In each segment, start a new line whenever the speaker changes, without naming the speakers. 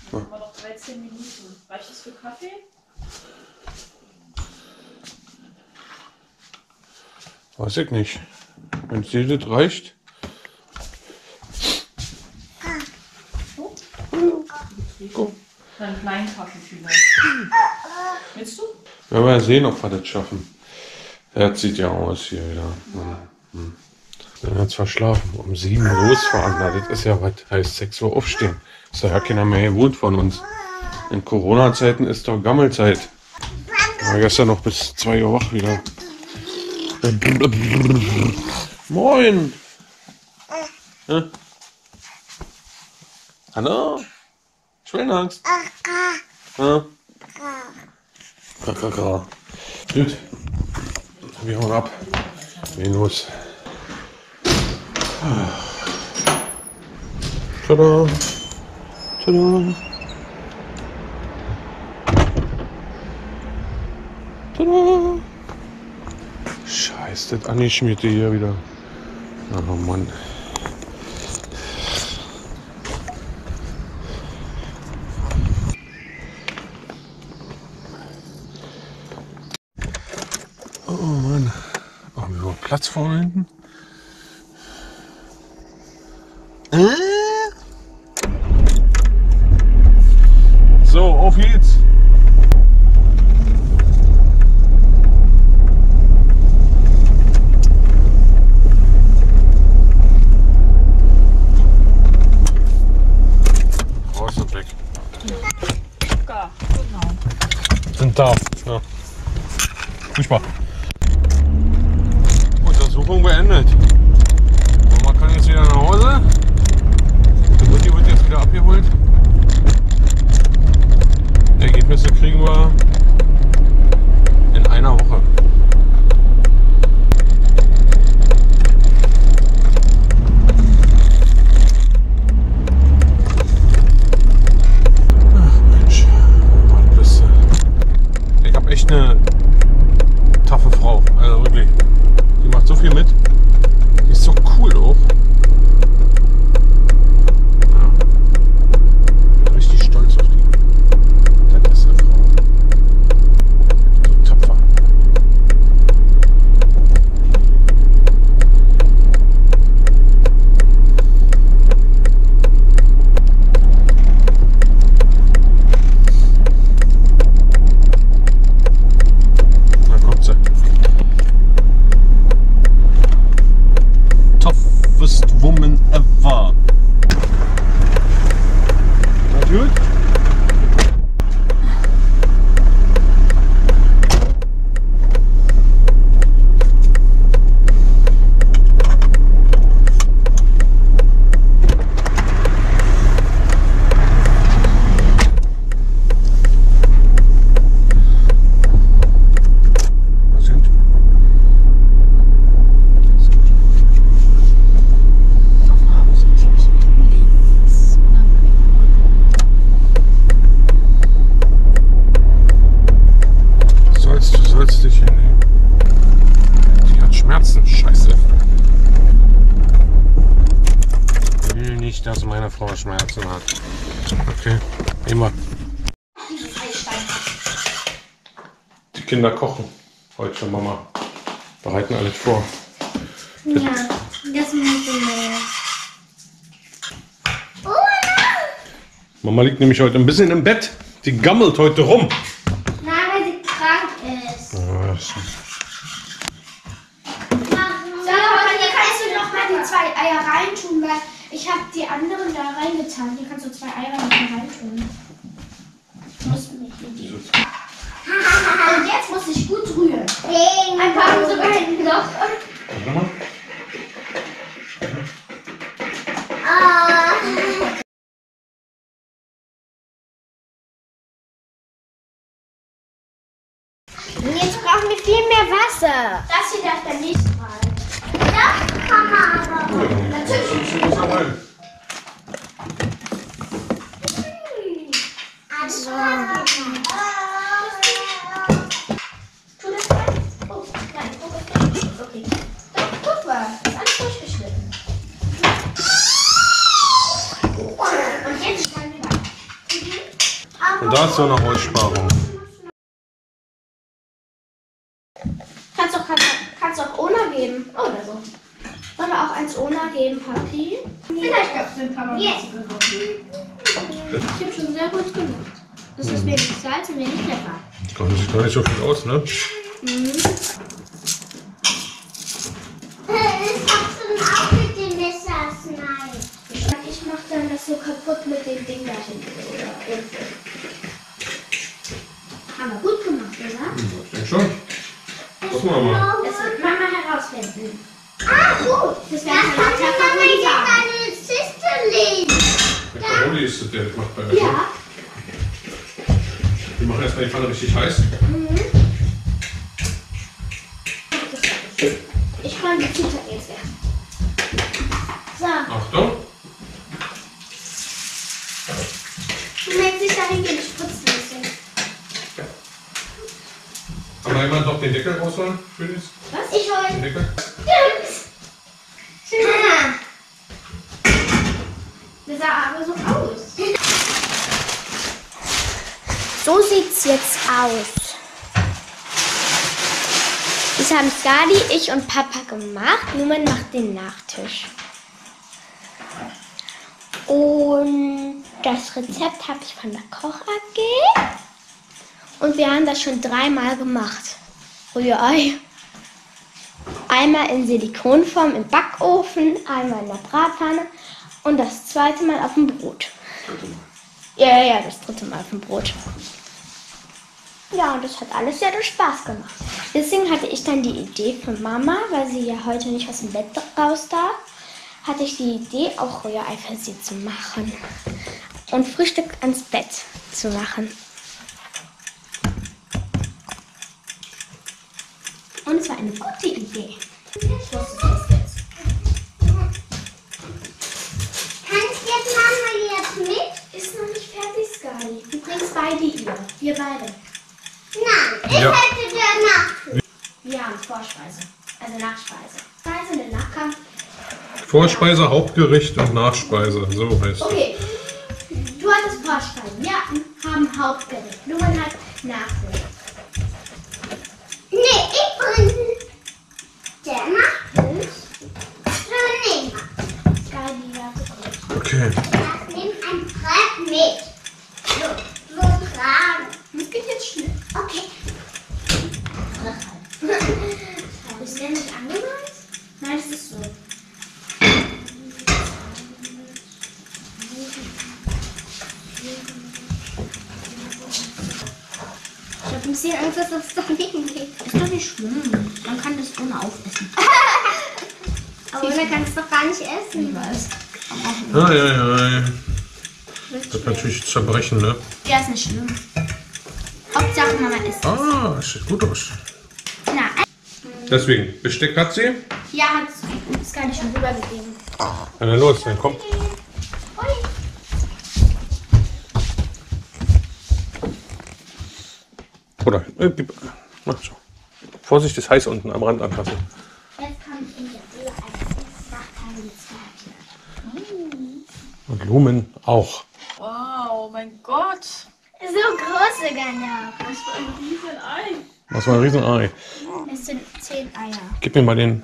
Haben wir noch 13 Minuten. Reicht das für Kaffee?
Weiß ich nicht. Wenn es dir das reicht.
Go. Einen kleinen Kaffee vielleicht. Willst du?
Wir werden ja sehen, ob wir das schaffen. Er sieht ja aus hier wieder. Ich bin jetzt verschlafen. Um 7 Uhr losfahren. Na, das ist ja was. Heißt 6 Uhr aufstehen. Ist ja keiner mehr gewohnt von uns. In Corona-Zeiten ist doch Gammelzeit. War gestern noch bis 2 Uhr wach wieder. Moin! Hallo? Ich will Angst. Ja. Gut. Wir hauen ab. Gehen los. Tada! Tada! Tada! Scheiße, das angeschmierte hier wieder. Oh Mann. Oh Mann. Haben wir überhaupt Platz vorne hinten? So, auf geht's. Raus und weg.
Ja, genau.
Sind da. Ja. Furchtbar. Untersuchung beendet. Mama kann jetzt wieder nach Hause. Die Mutti wird jetzt wieder abgeholt. Ergebnisse kriegen wir in einer Woche. Ach Mensch, was bist du? Ich habe echt eine taffe Frau, also wirklich. Die macht so viel mit. Die ist so cool auch. Ja. Bin richtig stolz auf die. Das ist eine Frau. So tapfer. Da kommt sie. Toughest woman ever. Na gut? Du sollst dich hinnehmen. Die hat Schmerzen, scheiße. Ich will nicht, dass meine Frau Schmerzen hat. Okay, immer. Die Kinder kochen heute für Mama. Bereiten alles vor.
Ja, das muss ich mehr.
Mama liegt nämlich heute ein bisschen im Bett. Die gammelt heute rum.
Nein, weil sie krank ist.
Ah,
Hier kannst du noch mal die 2 Eier reintun, weil ich habe die anderen da reingetan. Hier kannst du 2 Eier noch mal reintun. Und jetzt muss ich gut rühren. Ein paar haben sogar hinten noch. Jetzt brauchen wir viel mehr Wasser. Das hier darf dann nicht rein. Das kann man aber. Natürlich. Also. Tu das rein? Oh, nein, okay. Doch, guck mal, ist alles durchgeschnitten. Und jetzt schneiden wir rein.
Und da ist so eine Aussparung.
Kannst auch ohne geben. Oder so. Wollen wir auch eins ohne geben, Papi? Vielleicht gab es den Kamera. Ich habe schon sehr gut gemacht. Das ist wenig Salz und wenig Pfeffer.
Das sieht gar nicht so viel aus, ne?
Auch mit dem Messer schneiden.
Ich mache dann das so kaputt mit dem Ding da hinten. Haben wir gut gemacht, oder?
Ich denke schon. Gucken wir mal.
Das wird Mama herausfinden.
Ah, gut.
Das
Da
werden wir
kann
nachher
Mama
Paroli
jetzt
sagen.
eine Kiste legen.
Der Paroli ist das, der das macht bei euch.
Ja.
Wir machen erstmal die Pfanne richtig heiß.
Ich räume die Zutaten jetzt weg. So,
Achtung.
du möchtest dich dahin gehen, ich putze ein bisschen.
Kann mal jemand noch den Deckel rausholen? Schönes.
Was? Ich hol.
Den Deckel.
Das sah aber so aus. So sieht's jetzt aus. Das haben Skadi, ich und Papa gemacht. Lumen macht den Nachtisch. Und das Rezept habe ich von der Koch AG. Und wir haben das schon 3-mal gemacht. Rührei. Einmal in Silikonform im Backofen, einmal in der Bratpfanne und das 2. Mal auf dem Brot. Ja, das 3. Mal auf dem Brot. Ja, und das hat alles sehr viel Spaß gemacht. Deswegen hatte ich dann die Idee von Mama, weil sie ja heute nicht aus dem Bett raus darf, hatte ich die Idee, auch Rührei für sie zu machen. Und Frühstück ans Bett zu machen. Und es war eine gute Idee. Ich wusste das jetzt.
Kannst jetzt Mama jetzt mit?
Ist noch nicht fertig, Skadi. Du bringst beide ihr. Wir beide.
Nein, ich
Ja.
hätte danach.
Wir haben Vorspeise. Also Nachspeise. Speise und danach kam.
Vorspeise, Hauptgericht und Nachspeise. So heißt es.
Okay. Du hattest Vorspeise. Wir haben Hauptgericht. Lumen hat Nachgericht.
Nee, ich bringe danach. So, nehmen.
Skadi, warte kurz.
Okay.
Das nimmt ein Brett mit. So tragen.
Das geht jetzt schnell.
Okay.
Ist der nicht angemalt? Nein, es ist so. Ich habe ein bisschen Angst, dass das daneben geht. Ist doch nicht schlimm. Man kann das ohne aufessen.
Aber ohne kannst du doch gar nicht essen.
Ich weiß.
Ja. Das wird natürlich zerbrechen, ne?
Ja, ist nicht schlimm. Hauptsache Mama isst.
Ah, das sieht gut aus.
Na,
Deswegen, Besteck hat sie.
ja, hat es gar nicht schon rübergegeben.
Ja, dann los, dann kommt. Oder, mach so. Vorsicht, ist heiß unten am Rand anfassen.
Jetzt kommt in der Brille ein Nachteil.
Und Lumen auch.
Wow, mein Gott.
So groß sogar noch.
Was für ein Riesenei.
Das war ein Riesenei.
Es sind 10 Eier.
Gib mir mal den.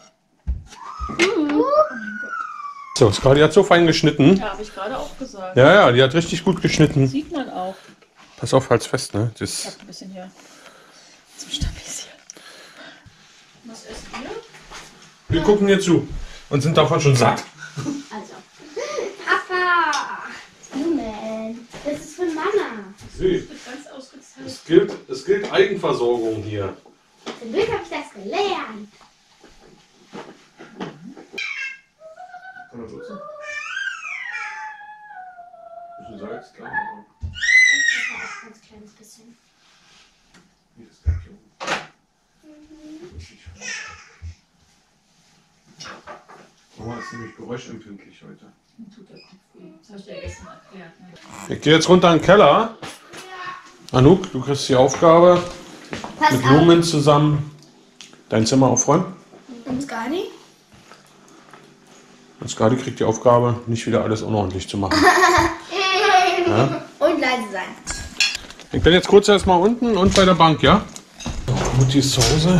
So, Skadi hat so fein geschnitten.
Ja, habe ich gerade auch gesagt.
Ja, die hat richtig gut geschnitten.
Sieht man auch.
Pass auf, halt's fest, ne?
Ich
Das,
habe ein bisschen hier zum Stabilisieren. Was esst ihr?
wir gucken dir zu und sind davon schon satt.
Also. Papa! Lumen, das ist von Mama.
Süß.
Wird ganz ausgezeichnet.
Es gilt Eigenversorgung hier.
Zum Glück habe ich das gelernt.
Kann man nutzen? Bisschen Salz, klar.
Ich mache auch ein ganz kleines bisschen.
Wie das gleich hier oben. Mama ist nämlich geräuschempfindlich heute.
Tut der Kopf weh. Das habe ich dir ja gestern erklärt. Ne?
Ich gehe jetzt runter in den Keller. Anouk, du kriegst die Aufgabe,
Pass
mit
auf.
Lumen zusammen dein Zimmer aufräumen.
Und Skadi?
Und Skadi kriegt die Aufgabe, nicht wieder alles unordentlich zu machen. Ja?
Und leise sein.
Ich bin jetzt kurz erstmal unten und bei der Bank, ja? So, Mutti ist zu Hause.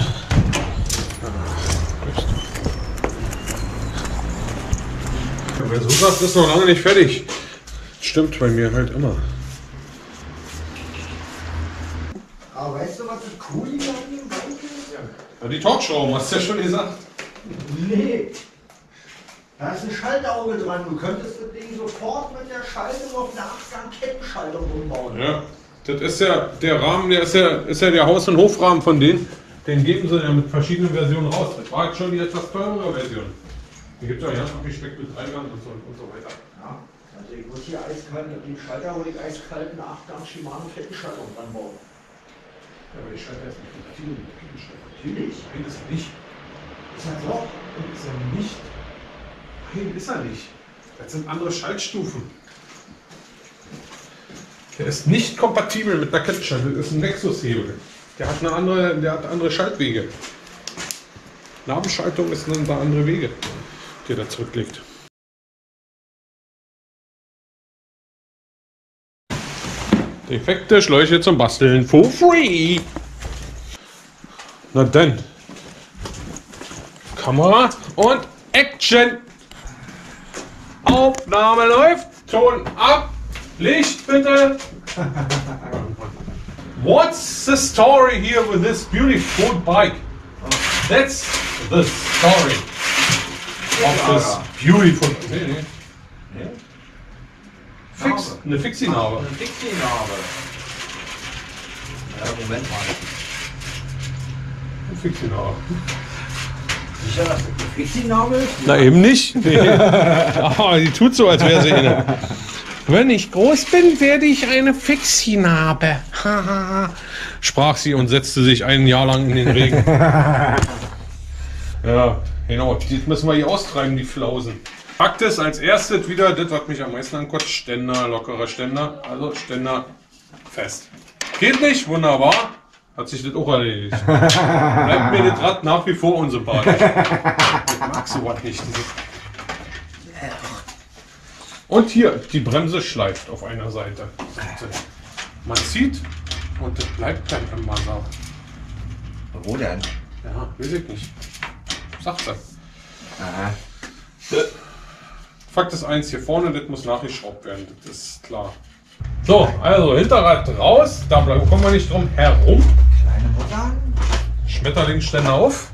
Wer so sagt, ist noch lange nicht fertig. Stimmt bei mir halt immer.
Aber weißt du, was das Coole an dem Bike ist?
Ja, die Torschrauben, hast du ja schon gesagt.
Nee. Da ist ein Schalterauge dran. Du könntest das Ding sofort mit der Schaltung auf eine Achsgang-Kettenschaltung umbauen.
Ja, das ist ja der Rahmen, der ist ja der Haus- und Hofrahmen von denen. Den geben sie ja mit verschiedenen Versionen raus. Das war jetzt schon die etwas teurere Version. Die gibt es ja ganz abgespeckt mit Eingang und so weiter.
Ja, also ich muss hier eiskalt mit dem Schalter, wo ich eiskalt eine 8-Gang Shimano Kettenschaltung dran bauen.
Ja, aber die Schalter ist nicht kompatibel mit der Kettenschaltung.
Natürlich.
Nein, ist er nicht.
Ist das doch?
Ist er nicht. Nein, ist er nicht. Das sind andere Schaltstufen. Der ist nicht kompatibel mit der Kettenschaltung. Das ist ein Nexus-Hebel. Der hat andere Schaltwege. Nabenschaltung ist dann da andere Wege, die er da zurücklegt. Defekte Schläuche zum Basteln for free. Na dann. Kamera und Action. Aufnahme läuft. Ton ab. Licht bitte. What's the story here with this beautiful bike? That's the story of this beautiful. Nee. Eine Fixie-Narbe.
Eine Fixie-Narbe. Ja, Moment mal.
Eine Fixie-Narbe.
Sicher, dass das eine Fixie-Narbe ist?
Na eben nicht. Nee. Oh, die tut so, als wäre sie eine. Wenn ich groß bin, werde ich eine Fixie-Narbe. Sprach sie und setzte sich ein Jahr lang in den Regen. Ja, genau. Die müssen wir hier austreiben, die Flausen. Fakt ist als erstes wieder das, was mich am meisten ankotzt: Ständer, lockerer Ständer. Also Ständer fest. Geht nicht, wunderbar. Hat sich das auch erledigt. Bleibt mir das Rad nach wie vor unsympathisch. Ich mag sowas nicht. Und hier, die Bremse schleift auf einer Seite. Man zieht und das bleibt dann immer so.
Wo denn?
Ja, weiß ich nicht. Sagt sie.
Aha.
Fakt ist eins, hier vorne, das muss nachgeschraubt werden, das ist klar. So, also Hinterrad raus, da kommen wir nicht drum herum.
Kleine Mutter?
Schmetterlingsständer auf.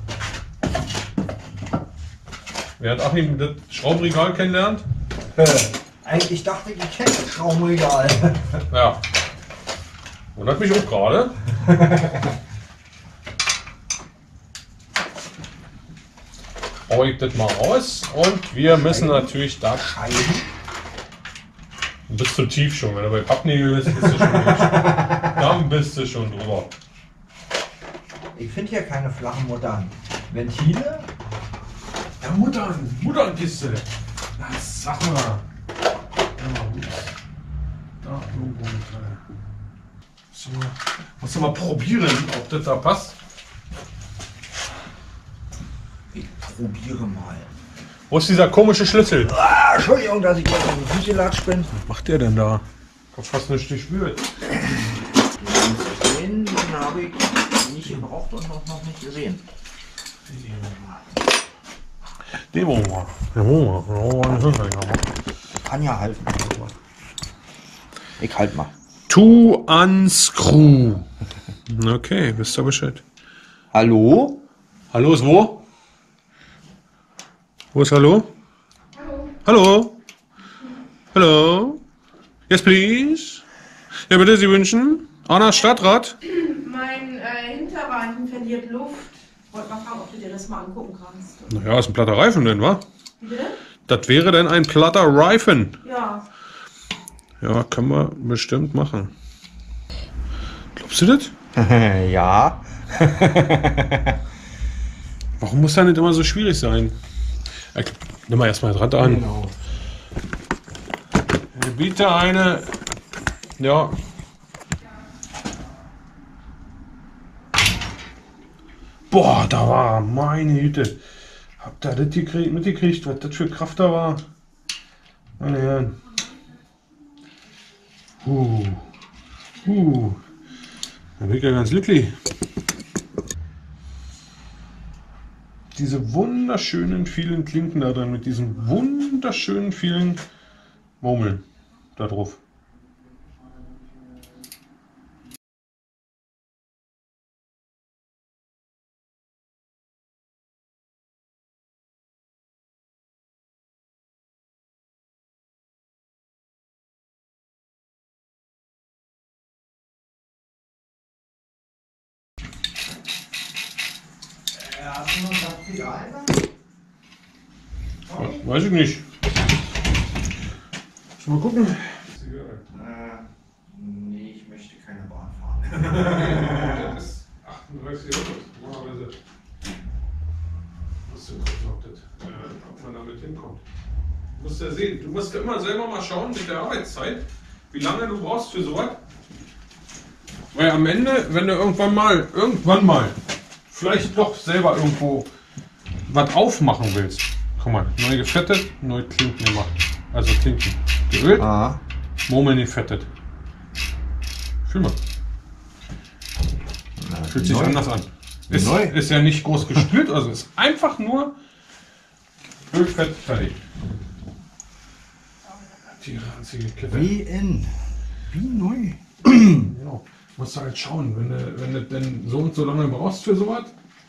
Wer hat Achim das Schraubenregal kennenlernt?
Eigentlich dachte ich, ich kenne das Schraubenregal.
Ja. Wundert mich auch gerade. Hau ich das mal raus und wir müssen natürlich da
Scheiben.
Du bist zu tief schon, wenn du bei Pappnägel bist, bist du schon durch. Dann bist du schon drüber.
Ich finde hier keine flachen Muttern. Ventile?
Ja, Mutternkiste. Na, sag mal. Ja, gut. Da irgendwo mit drin. Musst du mal probieren, ob das da passt.
Ich probiere mal.
Wo ist dieser komische Schlüssel?
Ah, Entschuldigung, dass ich jetzt auf die Füße latsch bin.
Was macht der denn da? Ich hab fast nicht gespürt.
Den habe ich nicht gebraucht und noch nicht gesehen.
Den wollen wir. Den wollen wir.
Kann ja halten. Ich halt mal.
To unscrew. Okay, wisst ihr Bescheid.
Hallo?
Hallo ist wo? Wo ist Hallo? Hallo? Hallo? Yes, please? Ja, bitte, Sie wünschen? Anna Stadtrat?
Mein Hinterreifen verliert Luft. Wollte mal fragen, ob du dir das mal angucken kannst.
Naja, ist ein platter Reifen denn, wa?
Bitte?
Das wäre denn ein platter Reifen.
Ja.
Ja, können wir bestimmt machen. Glaubst du das?
Ja.
Warum muss das nicht immer so schwierig sein? Nimm mal erstmal das Rad an.
Genau.
Biete eine. Ja. Boah, da war meine Güte. Habt ihr das mitgekriegt, was das für Kraft da war? Meine Herren. bin ich ja ganz glücklich. Diese wunderschönen vielen Klinken da drin, mit diesen wunderschönen vielen Murmeln da drauf.
Hast du noch das Pedal da?
Weiß ich nicht. Mal gucken.
Nee, ich möchte keine Bahn fahren.
Das ist 38 Euro. Normalerweise. Musst du gucken, ob man damit hinkommt. Du musst ja sehen, du musst ja immer selber mal schauen mit der Arbeitszeit, wie lange du brauchst für sowas. Weil am Ende, wenn du irgendwann mal, vielleicht doch selber irgendwo was aufmachen willst. Guck mal, neu gefettet, neu Klinken gemacht. Also Klinken geölt, Murmeln gefettet. Fühl mal. Fühlt sich anders an. Ist ja nicht groß gespült, also ist einfach nur Ölfett fertig. Die ranzige Kette.
Wie neu.
Genau. Musst du halt schauen, wenn du denn so und so lange brauchst für sowas.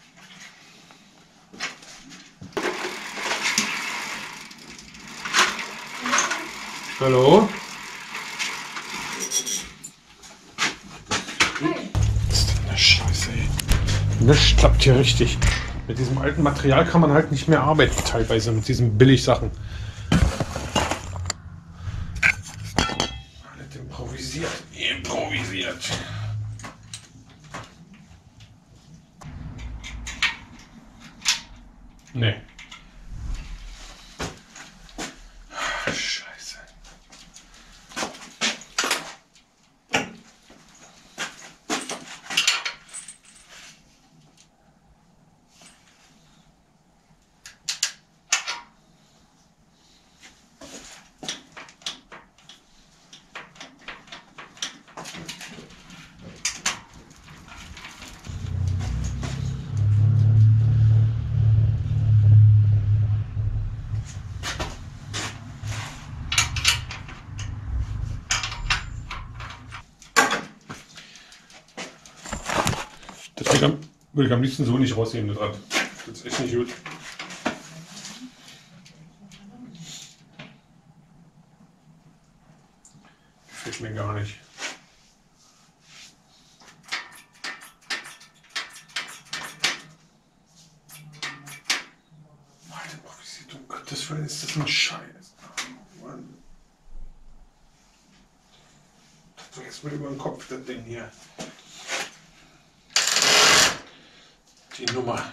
Hallo? Was ist denn das Scheiße, ey? Das klappt hier richtig. Mit diesem alten Material kann man halt nicht mehr arbeiten, teilweise mit diesen Billigsachen. Alles improvisiert. Improvisiert. Nee. Scheiße. Das würde ich am liebsten so nicht rausheben, das Rad. Das ist echt nicht gut. Gefällt mir gar nicht. Alter, improvisiert, um Gottes Willen, ist das ein Scheiß. Oh Mann. Das ist jetzt mal über den Kopf, das Ding hier. Die Nummer.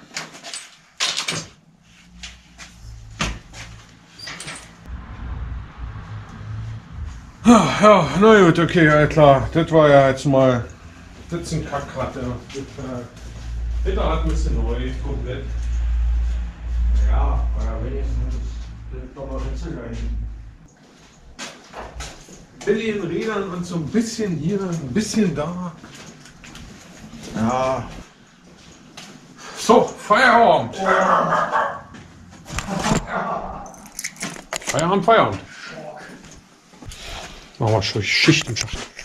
Ja, na gut, okay, ja klar. Das war ja jetzt mal. Das ist ein Kackrad. Ja. Das Rad müsste neu, komplett.
Ja, aber wenigstens sind doch noch Ritze dahin.
Billigen Rädern und so ein bisschen hier, ein bisschen da.
Ja.
So, Feierabend. Feierabend, Feierabend. Machen wir schon Schicht im Schacht.